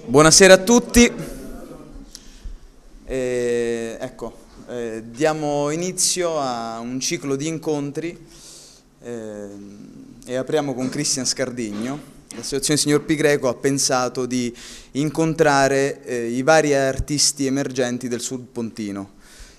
Buonasera a tutti. Diamo inizio a un ciclo di incontri e apriamo con Cristian Scardigno. L'Associazione Signor Pi Greco ha pensato di incontrare i vari artisti emergenti del Sud Pontino.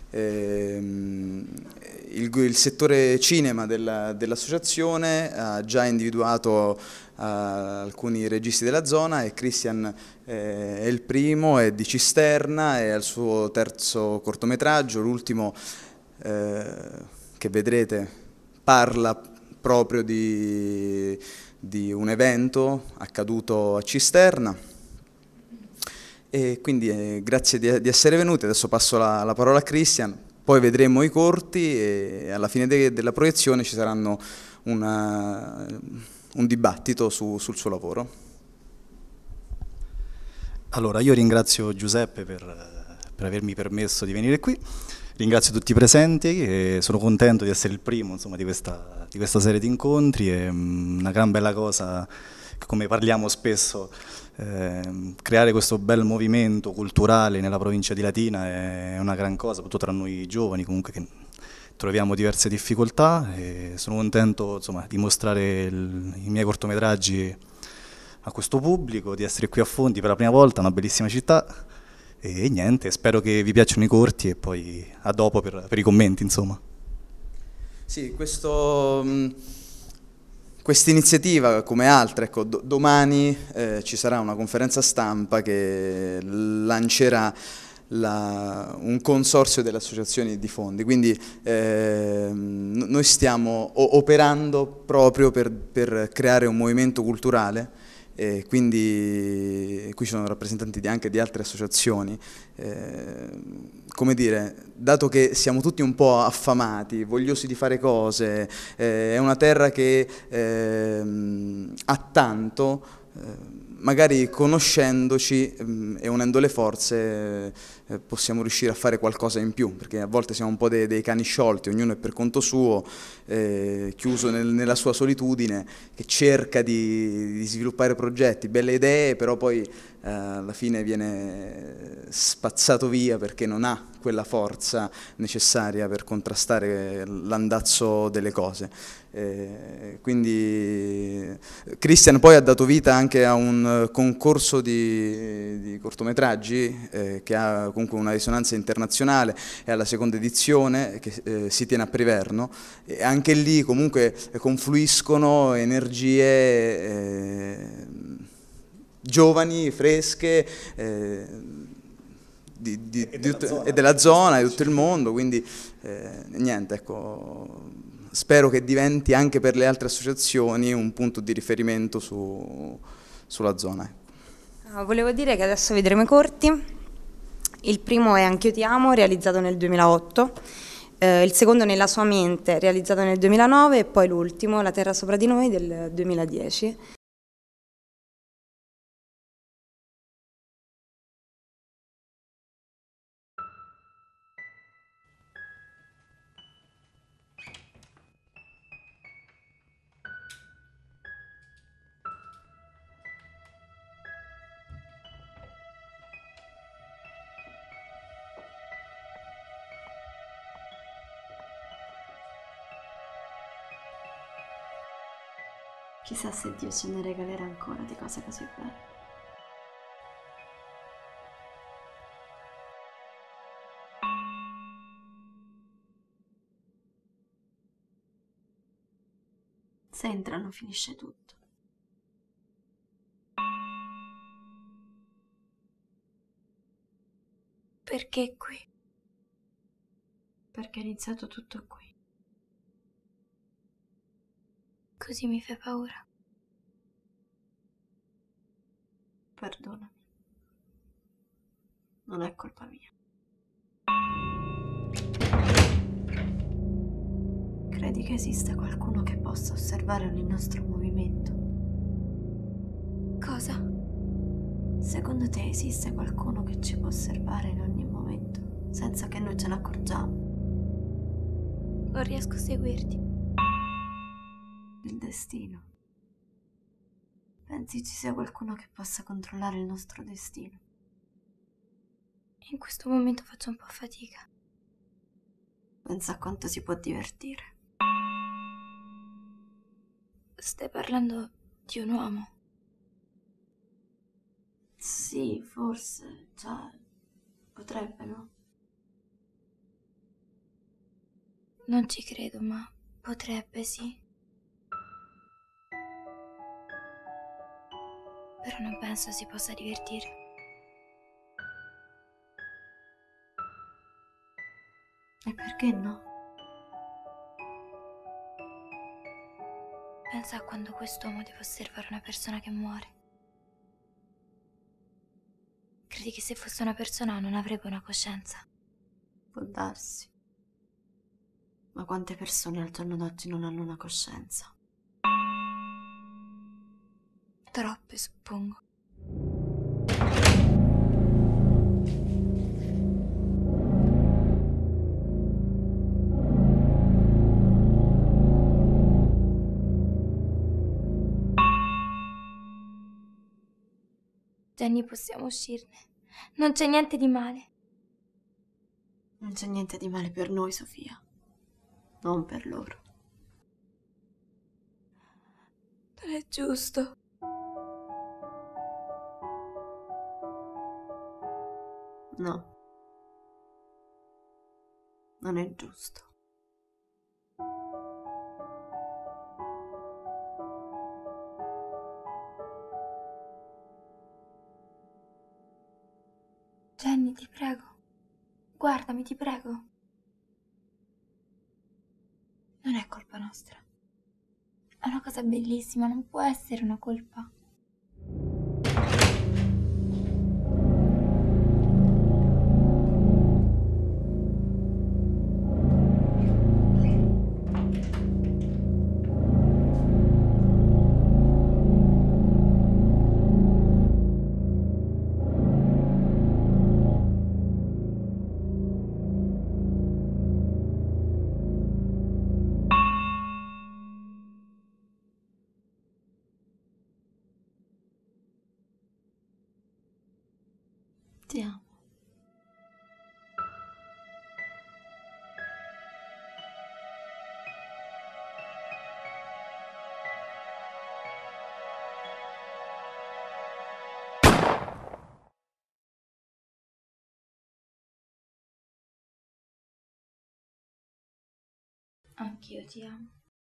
Il settore cinema dell'associazione ha già individuato alcuni registi della zona e Christian è il primo, è di Cisterna, è al suo terzo cortometraggio, l'ultimo che vedrete parla proprio di un evento accaduto a Cisterna. E quindi grazie di essere venuti, adesso passo la parola a Christian, poi vedremo i corti e alla fine della proiezione ci saranno un dibattito sul suo lavoro. Allora, io ringrazio Giuseppe per avermi permesso di venire qui, ringrazio tutti i presenti e sono contento di essere il primo, insomma, di questa serie di incontri. È una gran bella cosa, come parliamo spesso, creare questo bel movimento culturale nella provincia di Latina è una gran cosa, soprattutto tra noi giovani comunque che troviamo diverse difficoltà, e sono contento, insomma, di mostrare i miei cortometraggi a questo pubblico, di essere qui a Fondi per la prima volta, una bellissima città, e niente, spero che vi piacciono i corti e poi a dopo per i commenti, insomma. Sì, questa iniziativa, come altre, ecco, domani ci sarà una conferenza stampa che lancerà un consorzio delle associazioni di fondi, quindi noi stiamo operando proprio per creare un movimento culturale. E quindi qui ci sono rappresentanti anche di altre associazioni. Come dire, dato che siamo tutti un po' affamati, vogliosi di fare cose, è una terra che ha tanto, magari conoscendoci e unendo le forze possiamo riuscire a fare qualcosa in più, perché a volte siamo un po' dei cani sciolti, ognuno è per conto suo, chiuso nella sua solitudine, che cerca di sviluppare progetti, belle idee, però poi alla fine viene spazzato via perché non ha quella forza necessaria per contrastare l'andazzo delle cose. Quindi Christian poi ha dato vita anche a un concorso di cortometraggi che ha comunque una risonanza internazionale, è alla seconda edizione che si tiene a Priverno, e anche lì comunque confluiscono energie giovani, fresche, e della zona, di tutto il mondo, quindi niente, ecco, spero che diventi anche per le altre associazioni un punto di riferimento sulla zona. Volevo dire che adesso vedremo i corti. Il primo è Anch'io ti amo, realizzato nel 2008, il secondo Nella sua mente, realizzato nel 2009, e poi l'ultimo, La terra sopra di noi, del 2010. Chissà se Dio ce ne regalerà ancora di cose così belle. Se entrano finisce tutto. Perché qui? Perché è iniziato tutto qui. Così mi fai paura. Perdonami. Non è colpa mia. Credi che esista qualcuno che possa osservare ogni nostro movimento? Cosa? Secondo te esiste qualcuno che ci può osservare in ogni momento, senza che noi ce ne accorgiamo? Non riesco a seguirti. Il destino. Pensi ci sia qualcuno che possa controllare il nostro destino? In questo momento faccio un po' fatica. Pensa a quanto si può divertire. Stai parlando di un uomo? Sì, forse, cioè, potrebbe, no? Non ci credo, ma potrebbe, sì. Però non penso si possa divertire. E perché no? Pensa a quando quest'uomo deve osservare una persona che muore. Credi che se fosse una persona non avrebbe una coscienza? Può darsi. Ma quante persone al giorno d'oggi non hanno una coscienza? Troppe, suppongo. Jenny, possiamo uscirne. Non c'è niente di male. Non c'è niente di male per noi, Sofia. Non per loro. Non è giusto. No. Non è giusto. Jenny, ti prego. Guardami, ti prego. Non è colpa nostra. È una cosa bellissima, non può essere una colpa. Ti amo. Anch'io ti amo.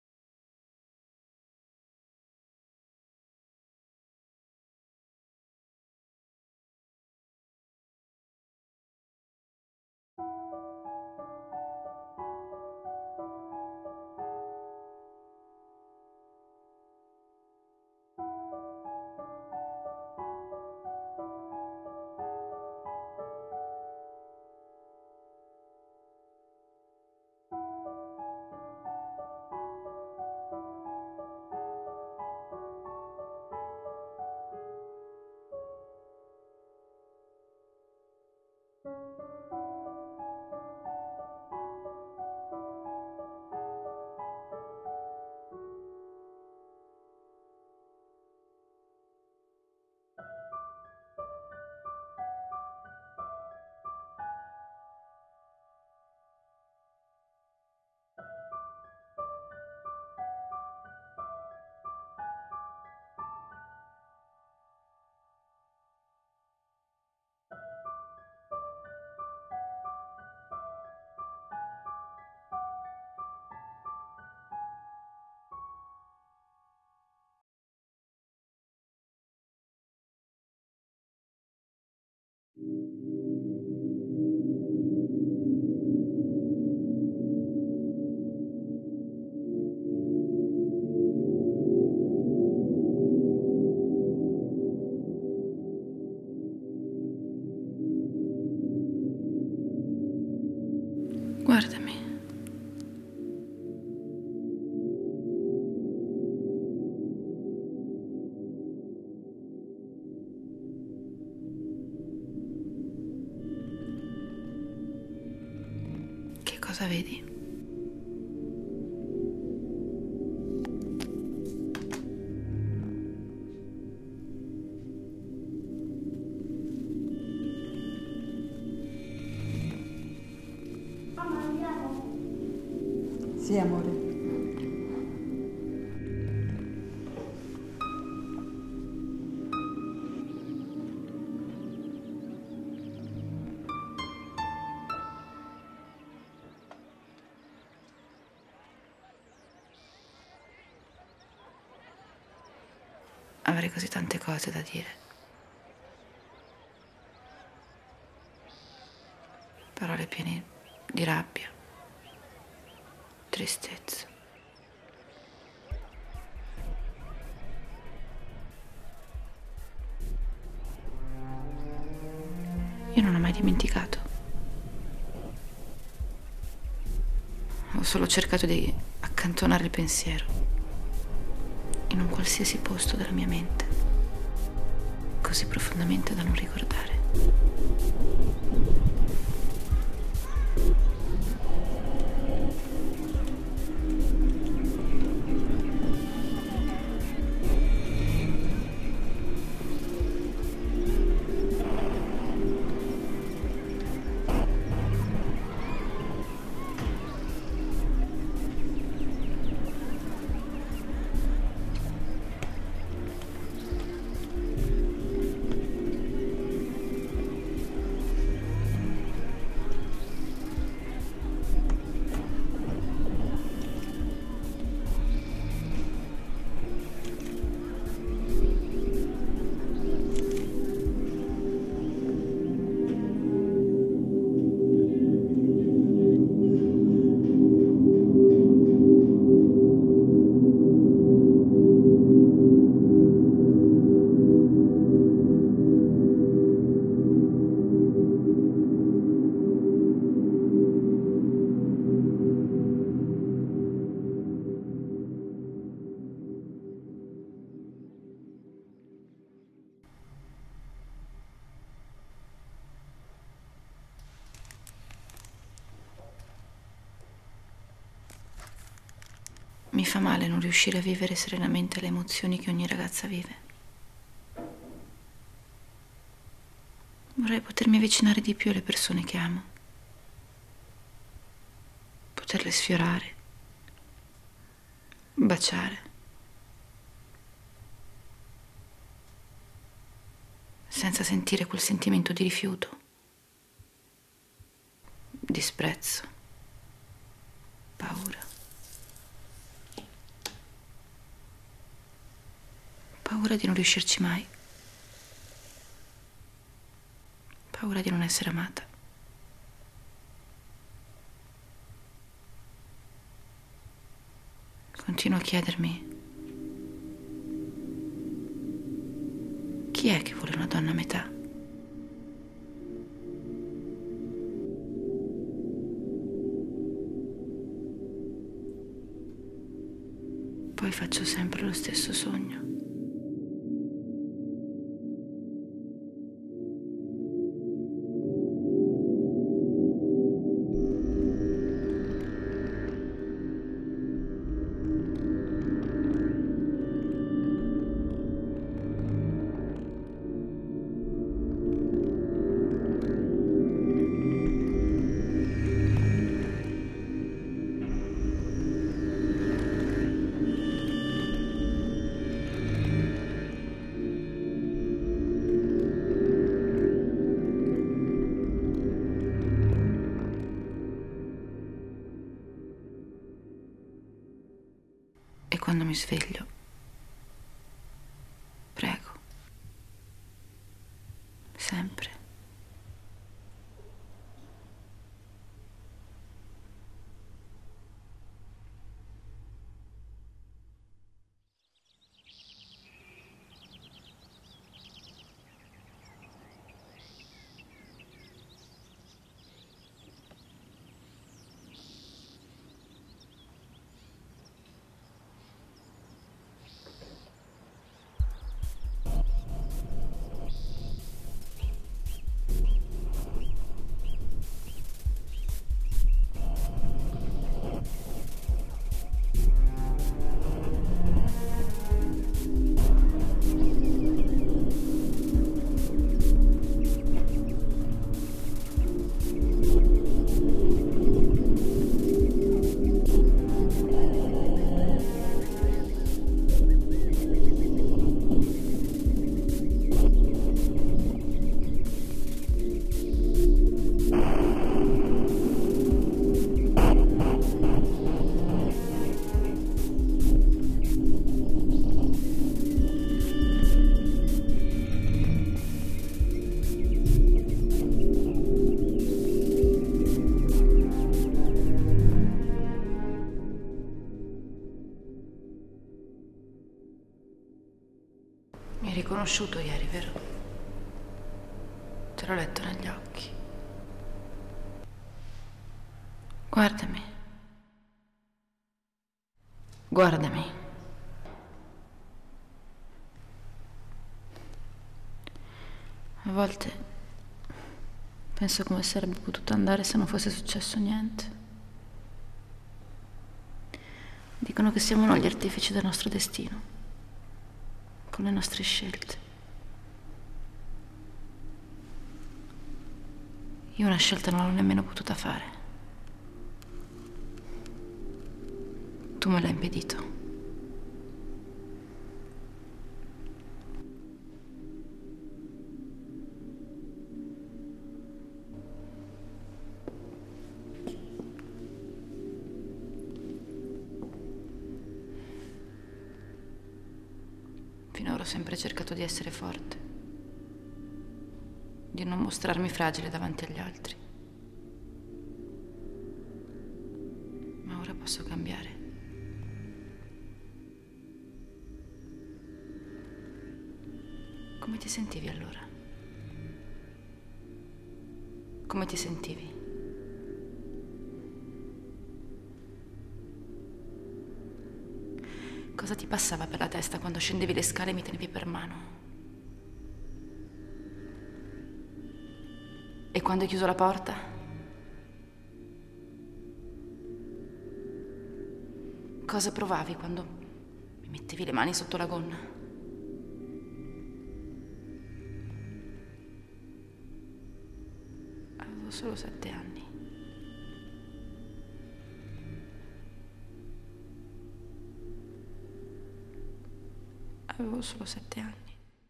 Guardami. Che cosa vedi? Sì, amore. Avrei così tante cose da dire. Parole piene di rabbia, tristezza. Io non ho mai dimenticato. Ho solo cercato di accantonare il pensiero in un qualsiasi posto della mia mente, così profondamente da non ricordare. Mi fa male non riuscire a vivere serenamente le emozioni che ogni ragazza vive. Vorrei potermi avvicinare di più alle persone che amo, poterle sfiorare, baciare, senza sentire quel sentimento di rifiuto, disprezzo, paura. Paura di non riuscirci mai. Paura di non essere amata. Continuo a chiedermi: chi è che vuole una donna a metà? Poi faccio sempre lo stesso sogno. E quando mi sveglio, prego, sempre. Mi hai riconosciuto ieri, vero? Te l'ho letto negli occhi. Guardami. Guardami. A volte penso come sarebbe potuto andare se non fosse successo niente. Dicono che siamo noi gli artefici del nostro destino, con le nostre scelte. Io una scelta non l'ho nemmeno potuta fare. Tu me l'hai impedito. Finora ho sempre cercato di essere forte, di non mostrarmi fragile davanti agli altri. Ma ora posso cambiare. Come ti sentivi allora? Come ti sentivi? Cosa ti passava per la testa quando scendevi le scale e mi tenevi per mano? E quando hai chiuso la porta? Cosa provavi quando mi mettevi le mani sotto la gonna? Avevo solo 7 anni. Avevo solo 7 anni.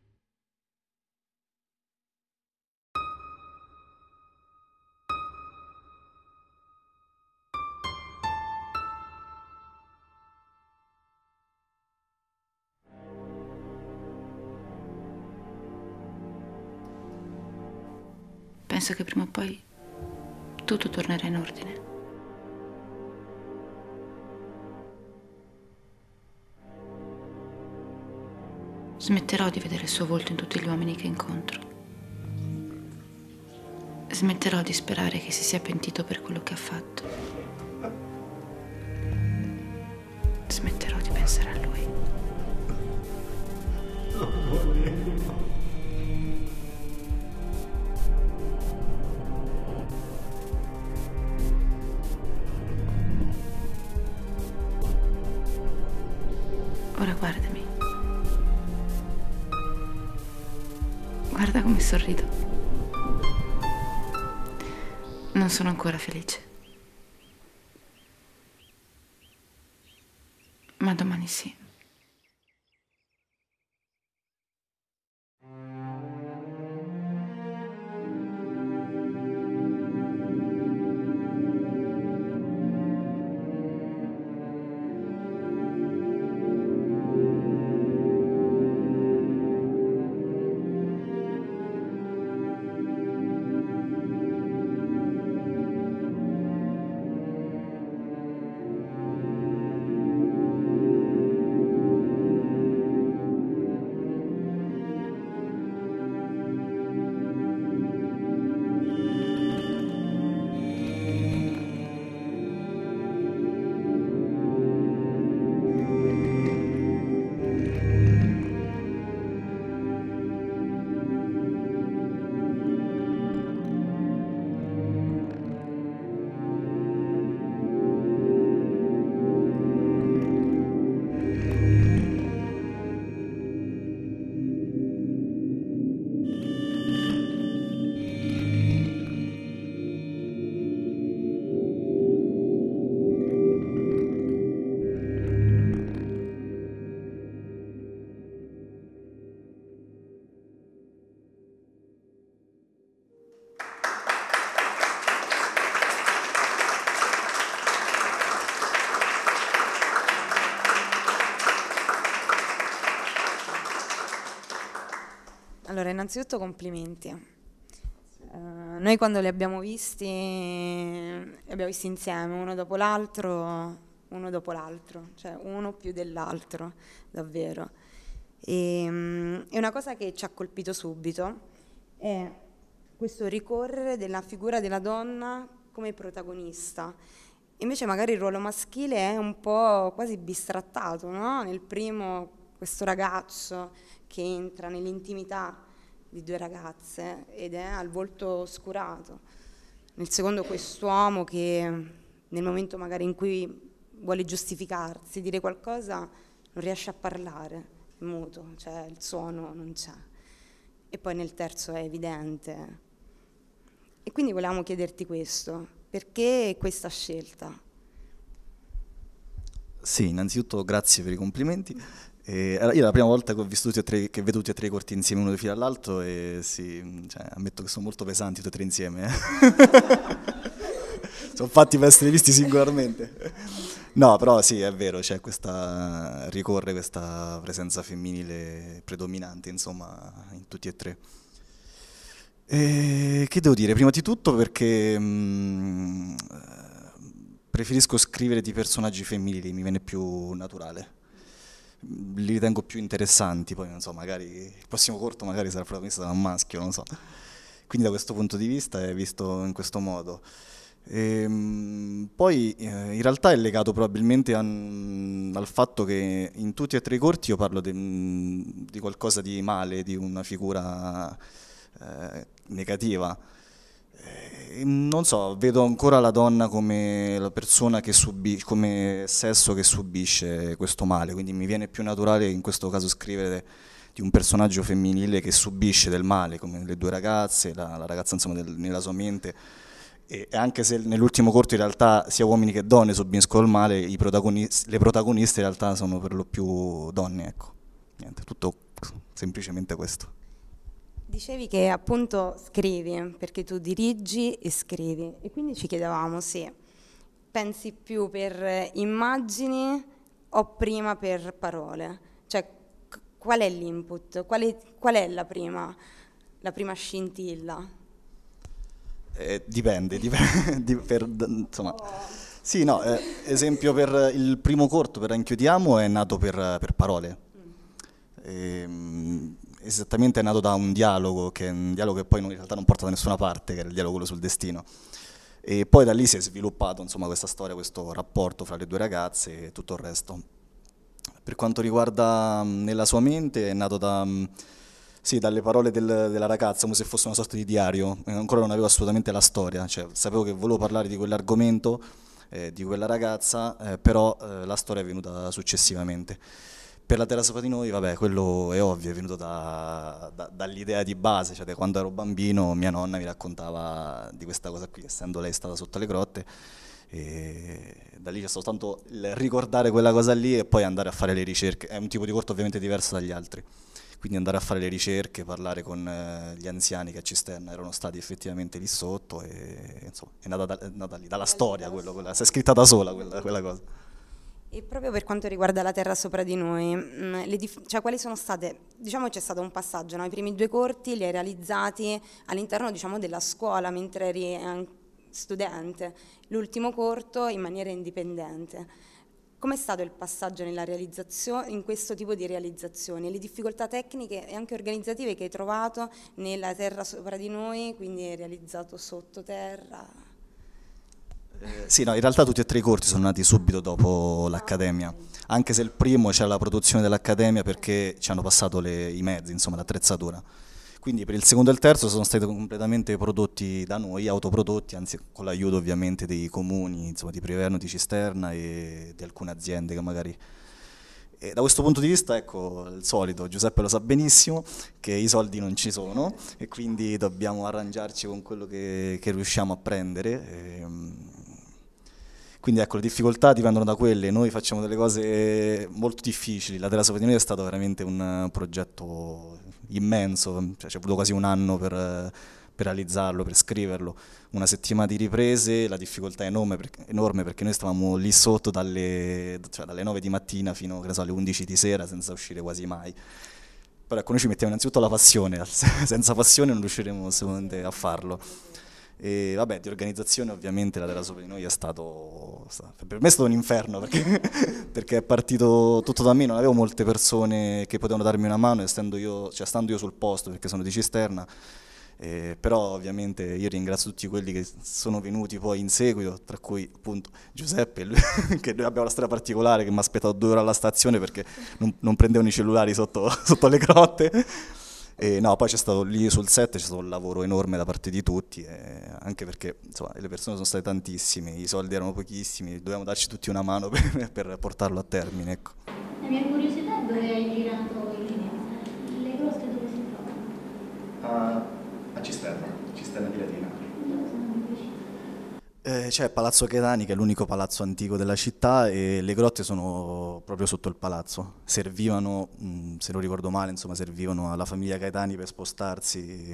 Penso che prima o poi tutto tornerà in ordine. Smetterò di vedere il suo volto in tutti gli uomini che incontro. Smetterò di sperare che si sia pentito per quello che ha fatto. Smetterò di pensare a lui. Ora guardami. Guarda come sorrido. Non sono ancora felice. Ma domani sì. Allora, innanzitutto complimenti. Noi quando li abbiamo visti insieme, uno dopo l'altro, cioè uno più dell'altro, davvero. E una cosa che ci ha colpito subito è questo ricorrere della figura della donna come protagonista. Invece magari il ruolo maschile è un po' quasi bistrattato, no? Nel primo questo ragazzo che entra nell'intimità di due ragazze ed è al volto oscurato. Nel secondo quest'uomo che nel momento magari in cui vuole giustificarsi, dire qualcosa, non riesce a parlare, è muto, cioè il suono non c'è. E poi nel terzo è evidente. E quindi volevamo chiederti questo, perché questa scelta? Sì, innanzitutto grazie per i complimenti. Io è la prima volta che ho visto che vedo tutti e tre i corti insieme uno di fila all'altro e sì, cioè, ammetto che sono molto pesanti tutti e tre insieme. Sono fatti per essere visti singolarmente. No, però sì, è vero, c'è ricorre questa presenza femminile predominante, insomma, in tutti e tre. Che devo dire? Prima di tutto perché preferisco scrivere di personaggi femminili, mi viene più naturale. Li ritengo più interessanti, poi non so, magari il prossimo corto magari sarà protagonista da un maschio, non so. Quindi da questo punto di vista è visto in questo modo. Poi in realtà è legato probabilmente al fatto che in tutti e tre i corti io parlo di qualcosa di male, di una figura negativa. Non so, vedo ancora la donna come la persona che subisce, come sesso che subisce questo male, quindi mi viene più naturale in questo caso scrivere di un personaggio femminile che subisce del male, come le due ragazze, la ragazza insomma nella sua mente. E anche se nell'ultimo corto in realtà sia uomini che donne subiscono il male, le protagoniste in realtà sono per lo più donne, ecco. Niente, tutto semplicemente questo. Dicevi che appunto scrivi, perché tu dirigi e scrivi, e quindi ci chiedevamo se pensi più per immagini o prima per parole, cioè qual è l'input, qual è la prima scintilla? Dipende, insomma. Sì, no, esempio per il primo corto, per Anchiodiamo, è nato per parole. Esattamente è nato da un dialogo, che è un dialogo che poi in realtà non porta da nessuna parte, che era il dialogo quello sul destino. E poi da lì si è sviluppato, insomma, questa storia, questo rapporto fra le due ragazze e tutto il resto. Per quanto riguarda nella sua mente, è nato dalle parole della ragazza, come se fosse una sorta di diario. Ancora non avevo assolutamente la storia, cioè sapevo che volevo parlare di quell'argomento, di quella ragazza, però la storia è venuta successivamente. Per La terra sopra di noi, vabbè, quello è ovvio, è venuto dall'idea di base, cioè da quando ero bambino mia nonna mi raccontava di questa cosa qui, essendo lei stata sotto le grotte, e da lì c'è soltanto il ricordare quella cosa lì e poi andare a fare le ricerche. È un tipo di corto ovviamente diverso dagli altri, quindi andare a fare le ricerche, parlare con gli anziani che a Cisterna erano stati effettivamente lì sotto, e insomma è nata lì, dalla storia, si è scritta da sola quella cosa. E proprio per quanto riguarda La terra sopra di noi, cioè quali sono state, diciamo c'è stato un passaggio, no? I primi due corti li hai realizzati all'interno, diciamo, della scuola mentre eri studente, l'ultimo corto in maniera indipendente. Com'è stato il passaggio nella realizzazione, in questo tipo di realizzazioni, le difficoltà tecniche e anche organizzative che hai trovato nella terra sopra di noi, quindi hai realizzato sottoterra? Sì, no, in realtà tutti e tre i corti sono nati subito dopo l'Accademia, anche se il primo c'è la produzione dell'Accademia perché ci hanno passato i mezzi, insomma l'attrezzatura. Quindi per il secondo e il terzo sono stati completamente prodotti da noi, autoprodotti, anzi con l'aiuto ovviamente dei comuni, insomma di Priverno, di Cisterna e di alcune aziende che magari... E da questo punto di vista, ecco, il solito, Giuseppe lo sa benissimo, che i soldi non ci sono e quindi dobbiamo arrangiarci con quello che riusciamo a prendere. Quindi ecco, le difficoltà dipendono da quelle, noi facciamo delle cose molto difficili, La terra sopra di noi è stato veramente un progetto immenso, cioè, ci è voluto quasi un anno per realizzarlo, per scriverlo, una settimana di riprese, la difficoltà è enorme perché noi stavamo lì sotto dalle 9 di mattina fino alle 11 di sera senza uscire quasi mai. Però ecco, noi ci mettiamo innanzitutto la passione, senza passione non riusciremo assolutamente a farlo. E vabbè, di organizzazione ovviamente la Terra Sopra di Noi è stato, per me è stato un inferno perché, perché è partito tutto da me, non avevo molte persone che potevano darmi una mano, stando io sul posto perché sono di Cisterna, però ovviamente io ringrazio tutti quelli che sono venuti poi in seguito, tra cui appunto Giuseppe, che noi abbiamo una storia particolare, che mi ha aspettato 2 ore alla stazione perché non prendevano i cellulari sotto le grotte. E no, poi c'è stato lì sul set, c'è stato un lavoro enorme da parte di tutti, anche perché insomma, le persone sono state tantissime, i soldi erano pochissimi, dovevamo darci tutti una mano per portarlo a termine. Ecco. La mia curiosità è dove hai girato il cinese? Le grotte dove si trovano? A Cisterna di Latina. Dove sono vicino? C'è Palazzo Chetani, che è l'unico palazzo antico della città, e le grotte sono proprio sotto il palazzo. Servivano, se non ricordo male, insomma, servivano alla famiglia Caetani per spostarsi.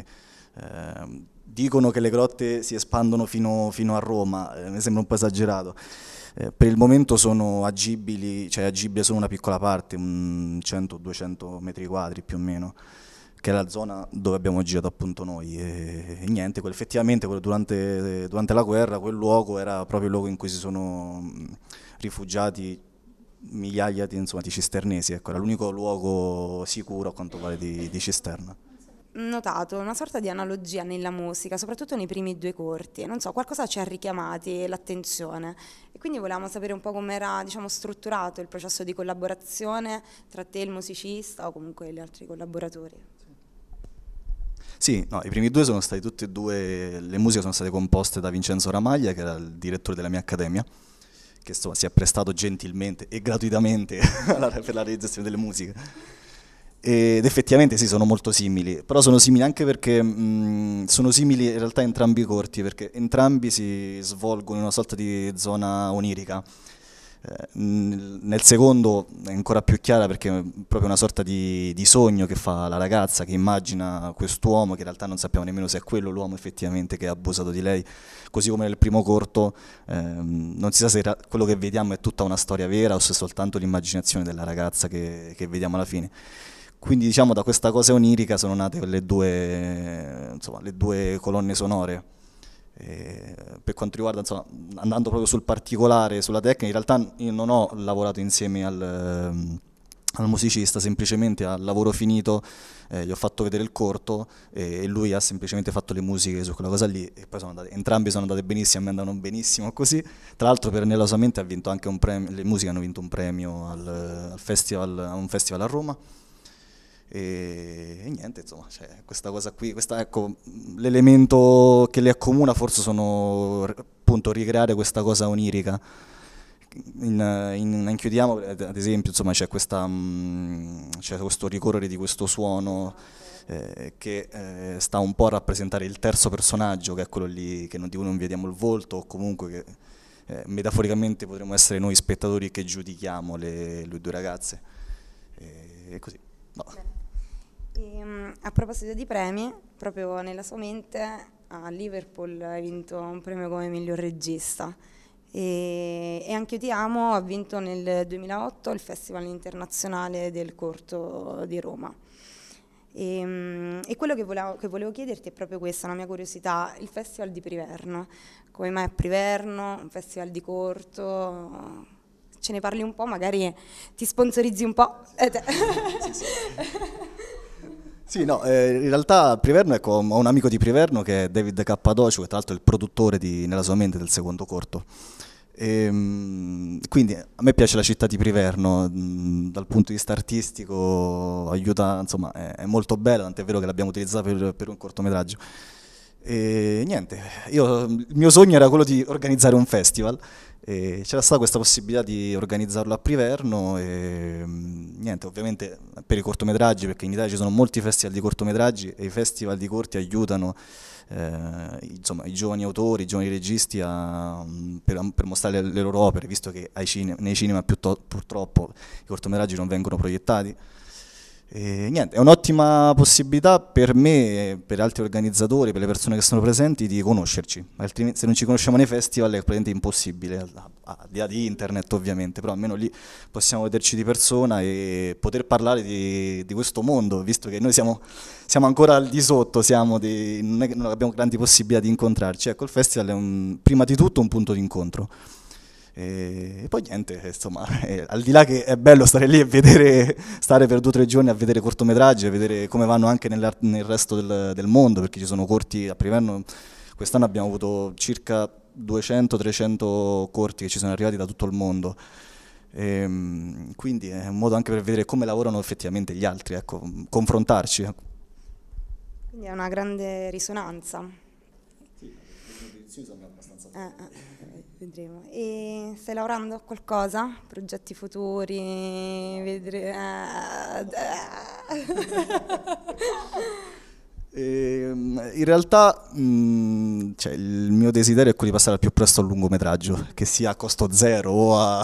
Dicono che le grotte si espandono fino a Roma, mi sembra un po' esagerato. Per il momento sono agibili, cioè agibile solo una piccola parte, 100-200 metri quadri più o meno, che è la zona dove abbiamo girato appunto noi, e niente, effettivamente durante la guerra quel luogo era proprio il luogo in cui si sono rifugiati migliaia di cisternesi, ecco, era l'unico luogo sicuro a quanto pare di Cisterna. Notato una sorta di analogia nella musica, soprattutto nei primi 2 corti, non so, qualcosa ci ha richiamati l'attenzione e quindi volevamo sapere un po' come era, diciamo, strutturato il processo di collaborazione tra te, il musicista o comunque gli altri collaboratori. Sì, no, i primi 2 sono stati tutti e 2, le musiche sono state composte da Vincenzo Ramaglia, che era il direttore della mia accademia, che insomma, si è prestato gentilmente e gratuitamente per la realizzazione delle musiche. Ed effettivamente sì, sono molto simili, però sono simili anche perché sono simili in realtà entrambi i corti, perché entrambi si svolgono in una sorta di zona onirica. Nel secondo è ancora più chiara perché è proprio una sorta di sogno che fa la ragazza, che immagina quest'uomo, che in realtà non sappiamo nemmeno se è quello l'uomo effettivamente che ha abusato di lei, così come nel primo corto non si sa se quello che vediamo è tutta una storia vera o se è soltanto l'immaginazione della ragazza che vediamo alla fine. Quindi diciamo da questa cosa onirica sono nate le due colonne sonore. Per quanto riguarda, insomma, andando proprio sul particolare, sulla tecnica, in realtà io non ho lavorato insieme al musicista, semplicemente al lavoro finito gli ho fatto vedere il corto e lui ha semplicemente fatto le musiche su quella cosa lì e poi entrambi sono andate benissimo, a me andavano benissimo così. Tra l'altro Pernellosamente ha vinto anche un premio, le musiche hanno vinto un premio a un festival a Roma. E niente, insomma, cioè, questa cosa qui, ecco, l'elemento che le accomuna forse sono appunto ricreare questa cosa onirica. In Chiudiamo, ad esempio, insomma, c'è questo ricorrere di questo suono che sta un po' a rappresentare il terzo personaggio, che è quello lì di cui non vediamo il volto, o comunque che metaforicamente potremmo essere noi spettatori che giudichiamo le 2 ragazze. E così. No. A proposito di premi, proprio nella sua mente a Liverpool hai vinto un premio come miglior regista e Anch'io ti amo ha vinto nel 2008 il Festival internazionale del corto di Roma. E quello che volevo chiederti è proprio questa, una mia curiosità, il Festival di Priverno, come mai a Priverno, un festival di corto? Ce ne parli un po', magari ti sponsorizzi un po'. Sì. Sì, no, in realtà Priverno, ecco, ho un amico di Priverno che è David Cappadocio, che tra l'altro è il produttore Nella sua mente del secondo corto. Quindi a me piace la città di Priverno, dal punto di vista artistico aiuta, insomma, è molto bella, tant'è vero che l'abbiamo utilizzata per un cortometraggio. E niente, il mio sogno era quello di organizzare un festival. E c'era stata questa possibilità di organizzarlo a Priverno e niente, ovviamente per i cortometraggi, perché in Italia ci sono molti festival di cortometraggi e i festival di corti aiutano insomma, i giovani autori, i giovani registi per mostrare le loro opere, visto che nei cinema purtroppo i cortometraggi non vengono proiettati. E niente, è un'ottima possibilità per me, e per altri organizzatori, per le persone che sono presenti, di conoscerci. Altrimenti, se non ci conosciamo nei festival è praticamente impossibile, al di là di internet ovviamente, però almeno lì possiamo vederci di persona e poter parlare di questo mondo, visto che noi siamo ancora al di sotto, non è che non abbiamo grandi possibilità di incontrarci. Ecco, il festival è prima di tutto un punto di incontro. E poi niente, insomma, al di là che è bello stare lì e stare per 2 o 3 giorni a vedere cortometraggi, a vedere come vanno anche nel resto del mondo, perché ci sono corti a Priverno. Quest'anno abbiamo avuto circa 200-300 corti che ci sono arrivati da tutto il mondo. Quindi è un modo anche per vedere come lavorano effettivamente gli altri, ecco, confrontarci. Quindi è una grande risonanza. Sì, abbastanza. Vedremo. E stai lavorando a qualcosa? Progetti futuri? In realtà cioè, il mio desiderio è quello di passare al più presto al lungometraggio, che sia a costo zero o a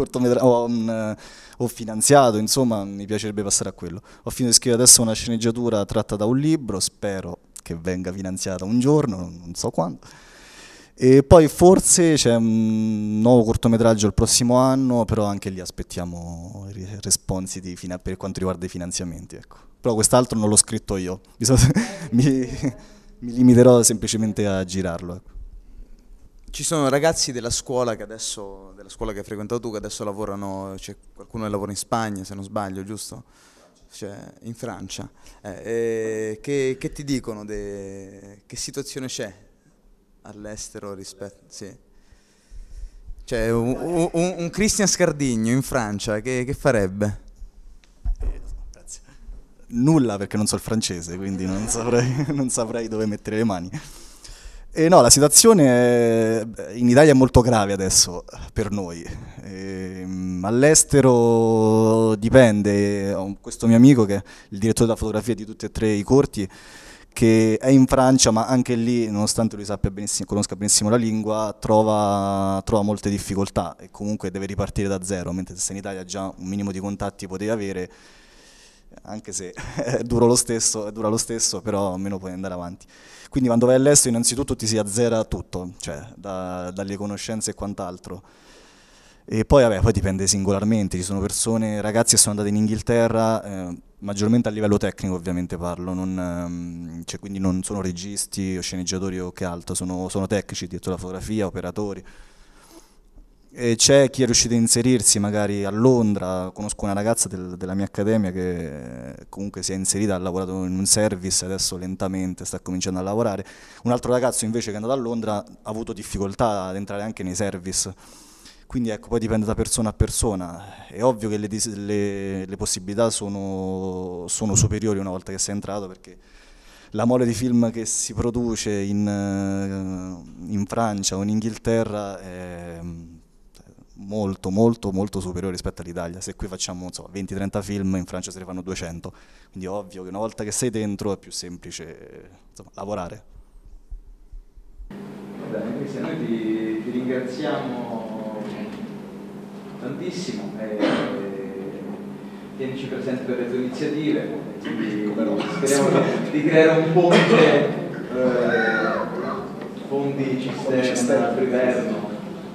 o finanziato, insomma mi piacerebbe passare a quello. Ho finito di scrivere adesso una sceneggiatura tratta da un libro, spero che venga finanziata un giorno, non so quando. E poi forse c'è un nuovo cortometraggio il prossimo anno, però anche lì aspettiamo responsi per quanto riguarda i finanziamenti, ecco. Però quest'altro non l'ho scritto io, mi limiterò semplicemente a girarlo, ecco. Ci sono ragazzi della scuola che hai frequentato tu, che adesso lavorano, c'è qualcuno che lavora in Spagna, se non sbaglio, giusto? Cioè, in Francia. Che ti dicono? Che situazione c'è all'estero rispetto? Sì. Cioè, un Christian Scardigno in Francia, che farebbe? Grazie. Nulla, perché non so il francese, quindi non saprei dove mettere le mani. E no, la situazione in Italia è molto grave adesso per noi. All'estero dipende. Ho questo mio amico che è il direttore della fotografia di tutti e 3 i corti, che è in Francia, ma anche lì, nonostante lui conosca benissimo la lingua, trova molte difficoltà e comunque deve ripartire da zero, mentre se in Italia già un minimo di contatti potevi avere, anche se è dura lo stesso, però almeno puoi andare avanti. Quindi quando vai all'estero innanzitutto ti si azzera tutto, cioè dalle conoscenze e quant'altro. E poi dipende singolarmente, ci sono ragazzi che sono andati in Inghilterra, maggiormente a livello tecnico ovviamente parlo, quindi non sono registi o sceneggiatori o che altro, sono tecnici, dietro la fotografia, operatori. E c'è chi è riuscito a inserirsi magari a Londra, conosco una ragazza della mia accademia che comunque si è inserita, ha lavorato in un service, adesso lentamente sta cominciando a lavorare. Un altro ragazzo invece che è andato a Londra ha avuto difficoltà ad entrare anche nei service. Quindi ecco, poi dipende da persona a persona. È ovvio che le possibilità sono superiori una volta che sei entrato, perché la mole di film che si produce in Francia o in Inghilterra è molto molto molto superiore rispetto all'Italia. Se qui facciamo 20-30 film, in Francia se ne fanno 200, quindi è ovvio che una volta che sei dentro è più semplice lavorare. Bene, Cristian, noi ti ringraziamo tantissimo, tienici presente per le tue iniziative, speriamo di creare un ponte, fondi cisterna, Priverno,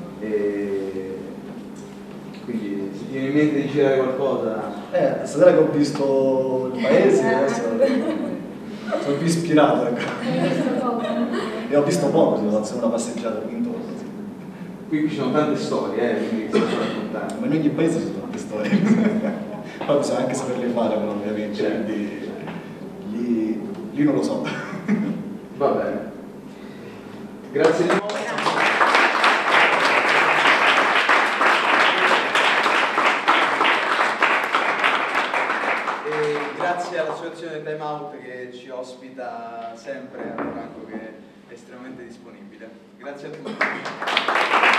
quindi se ti viene in mente di girare qualcosa... Stasera che ho visto il paese, sono più ispirato, ecco. E ho visto poco, sono fatto una passeggiata qui intorno. Qui ci sono tante storie, quindi ti posso raccontare. Ma in ogni paese ci sono tante storie. Poi bisogna anche saperle fare, però, ovviamente. Quindi lì non lo so. Va bene. Grazie di nuovo. Grazie all'associazione Time Out che ci ospita sempre, a Franco che è estremamente disponibile. Grazie a tutti.